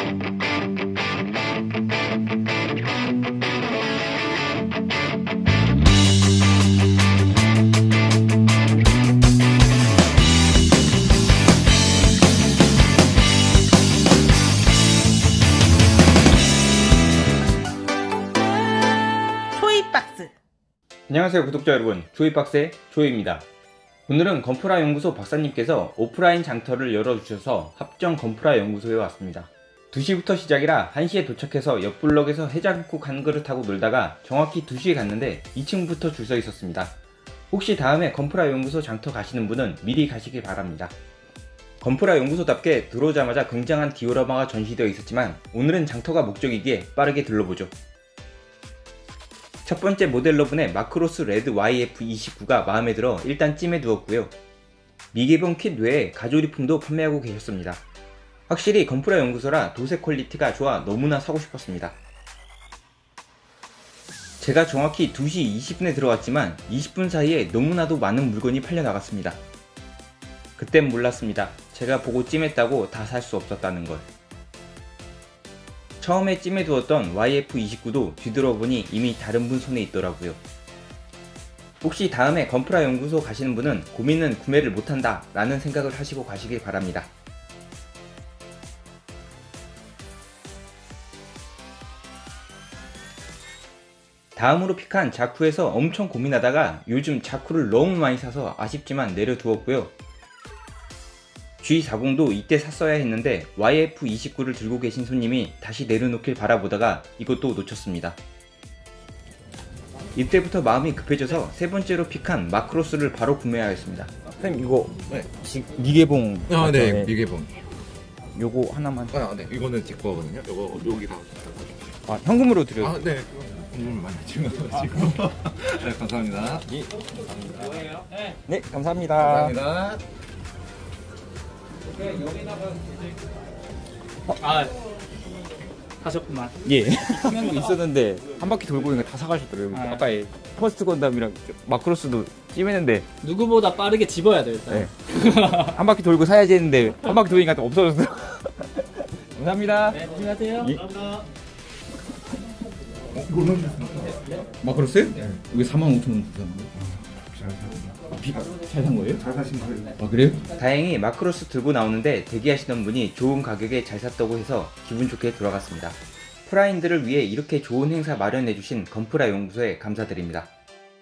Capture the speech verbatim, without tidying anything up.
조이박스. 안녕하세요 구독자 여러분, 조이박스의 조이입니다. 오늘은 건프라 연구소 박사님께서 오프라인 장터를 열어주셔서 합정 건프라 연구소에 왔습니다. 두 시부터 시작이라 한 시에 도착해서 옆 블럭에서 해장국 한 그릇 하고 놀다가 정확히 두 시에 갔는데 이 층부터 줄 서 있었습니다. 혹시 다음에 건프라 연구소 장터 가시는 분은 미리 가시길 바랍니다. 건프라 연구소답게 들어오자마자 굉장한 디오라마가 전시되어 있었지만 오늘은 장터가 목적이기에 빠르게 들러보죠. 첫 번째 모델러분의 마크로스 레드 와이에프 이십구가 마음에 들어 일단 찜해 두었고요. 미개봉 킷 외에 가조리품도 판매하고 계셨습니다. 확실히 건프라 연구소라 도색 퀄리티가 좋아 너무나 사고 싶었습니다. 제가 정확히 두 시 이십 분에 들어왔지만 이십 분 사이에 너무나도 많은 물건이 팔려 나갔습니다. 그땐 몰랐습니다. 제가 보고 찜했다고 다 살 수 없었다는 걸. 처음에 찜해 두었던 와이에프 이십구도 뒤돌아보니 이미 다른 분 손에 있더라고요. 혹시 다음에 건프라 연구소 가시는 분은 고민은 구매를 못한다 라는 생각을 하시고 가시길 바랍니다. 다음으로 픽한 자쿠에서 엄청 고민하다가 요즘 자쿠를 너무 많이 사서 아쉽지만 내려두었고요. 지 사십도 이때 샀어야 했는데 와이에프 이십구를 들고 계신 손님이 다시 내려놓길 바라보다가 이것도 놓쳤습니다. 이때부터 마음이 급해져서 세 번째로 픽한 마크로스를 바로 구매하였습니다. 선생님 이거 네. 미개봉 아, 네, 미개봉. 요거 하나만. 아, 네, 이거는 제 거거든요. 요거 여기 다. 아, 현금으로 드려요. 아, 네. 현금 많이 지금 지금. 네, 감사합니다. 예, 감사합니다. 네, 감사합니다. 감사합니다. 아, 하셨구만. 예. 한명도 있었는데 한 바퀴 돌고 있는 거 다 사가셨더라고요. 아. 아까 퍼스트 건담이랑 마크로스도 찜했는데 누구보다 빠르게 집어야 돼 일단. 네. 한 바퀴 돌고 사야지 했는데 한 바퀴 돌니까 또 없어졌어요. 감사합니다. 네, 조심하세요. 예. 감사합니다. 마크로스? 네. 이게 사만 오천 원 주잖아요. 잘 산 거예요? 잘 사신 거예요? 아, 그래요? 다행히 마크로스 들고 나오는데 대기하시던 분이 좋은 가격에 잘 샀다고 해서 기분 좋게 돌아갔습니다. 프라인들을 위해 이렇게 좋은 행사 마련해주신 건프라 연구소에 감사드립니다.